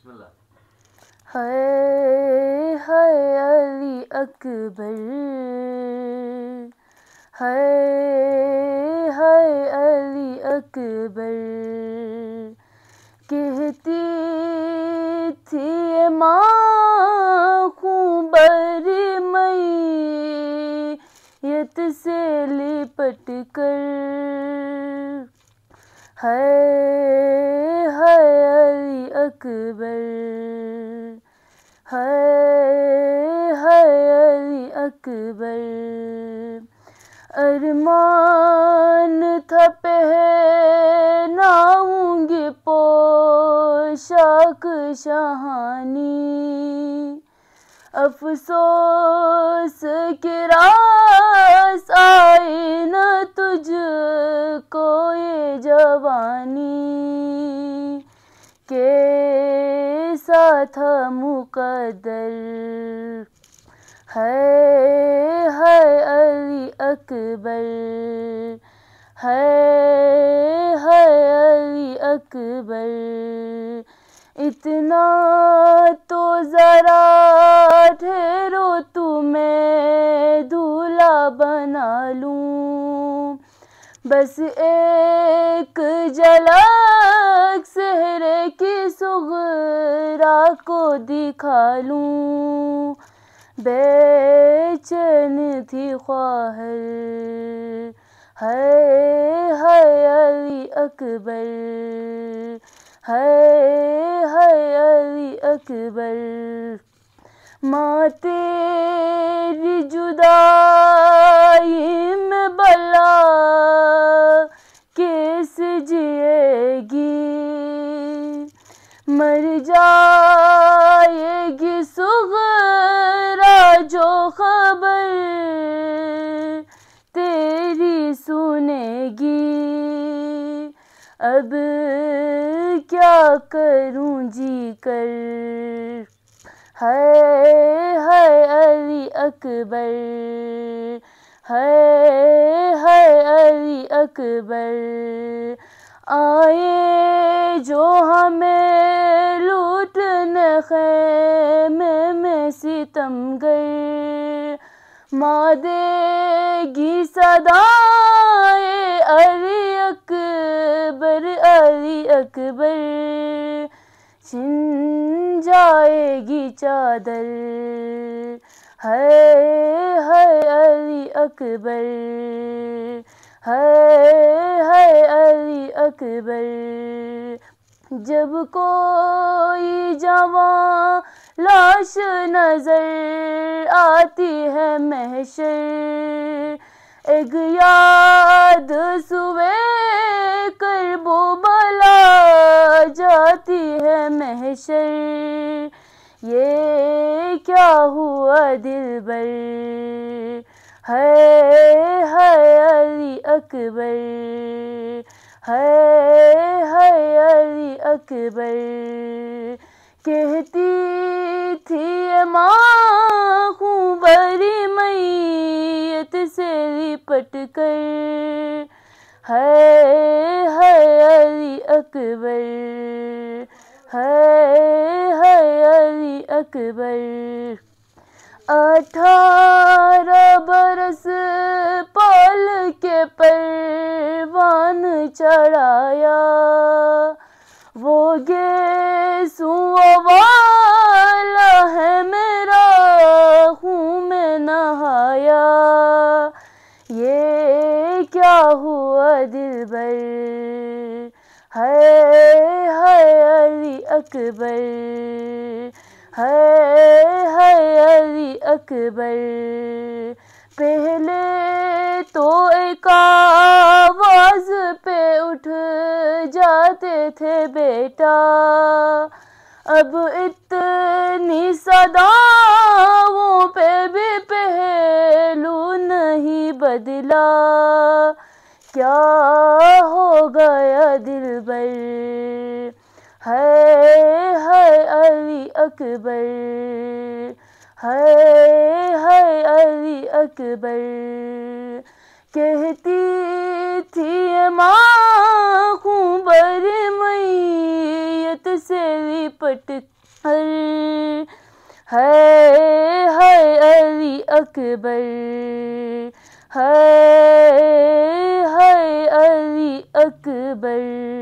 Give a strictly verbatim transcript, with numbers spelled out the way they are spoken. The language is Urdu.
بسم اللہ. ہائے ہائے علی اکبر، ہائے ہائے علی اکبر، کہتی تھی یہ ماں خونبر میت سے لپٹ کر، ہائے ہائے علی اکبر، ہائے ہائے علی اکبر، ارمان تھا پہناؤں گی پوشاک شاہانی، افسوس کہ راس آئی نہ تجھ کو یہ جوانی، کیسا تھا مقدر، ہائے ہائے علی اکبر، ہائے ہائے علی اکبر، اتنا تو ذرا ٹھہرو تمہیں دولہا بنا لوں، بس ایک جھلک صحرا کی صغرا کو دکھا لوں، بے چین تھی خواہر، ہائے ہائے علی اکبر، ہائے ہائے علی اکبر، ماں تیری جدائی میں بلا کیسے جئے گی، مر جائے گی صغرا جو خبر تیری سنے گی، اب کیا کروں جی کر، ہائے ہائے علی اکبر، ہائے ہائے علی اکبر، آئے جو ہمیں لوٹنے خیمے میں ستمگر، ماں دے گی صدائے علی اکبر، علی اکبر، چھن جائے گی چادر، ہائے ہائے علی اکبر، ہائے ہائے علی اکبر، جب کوئی جوان لاش نظر آتی ہے محشر، ایک یاد سوئے کرب و بلا جاتی ہے محشر، یہ کیا ہوا دلبر، ہائے ہائے علی اکبر، ہائے ہائے علی اکبر، کہتی تھی یہ ماں خونبر میت سے لپٹ کر، ہائے ہائے علی اکبر، ہائے ہائے علی اکبر، اٹھارہ برس پال کے پروان چڑھایا، وہ گیسوں والا ہے میرا خون میں نہایا، یہ کیا ہوا دلبر، ہائے ہائے علی اکبر، ہائے ہائے علی اکبر، پہلے تو ایک آواز پہ اٹھ جاتے تھے بیٹا، اب اتنی صداؤں پہ بھی پہلو نہیں بدلا، کیا ہو گیا دلبر، ہائے ہائے علی اکبر، ہائے ہائے علی اکبر، کہتی تھی یہ ماں خونبر میت سے لپٹ کر، ہے ہے علی اکبر، ہے ہے علی اکبر۔